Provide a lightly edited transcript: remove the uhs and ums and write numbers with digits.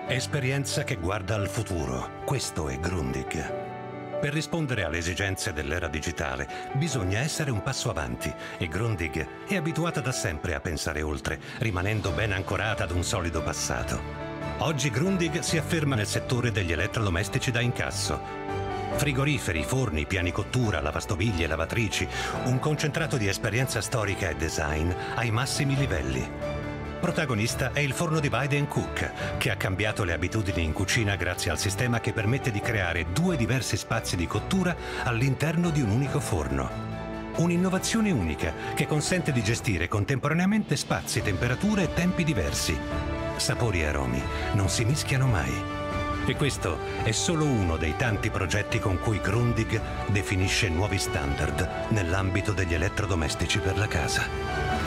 Esperienza che guarda al futuro. Questo è Grundig. Per rispondere alle esigenze dell'era digitale bisogna essere un passo avanti e Grundig è abituata da sempre a pensare oltre, rimanendo ben ancorata ad un solido passato. Oggi Grundig si afferma nel settore degli elettrodomestici da incasso. Frigoriferi, forni, piani cottura, lavastoviglie, lavatrici, un concentrato di esperienza storica e design ai massimi livelli. Protagonista è il forno Divide & Cook, che ha cambiato le abitudini in cucina grazie al sistema che permette di creare due diversi spazi di cottura all'interno di un unico forno. Un'innovazione unica che consente di gestire contemporaneamente spazi, temperature e tempi diversi. Sapori e aromi non si mischiano mai. E questo è solo uno dei tanti progetti con cui Grundig definisce nuovi standard nell'ambito degli elettrodomestici per la casa.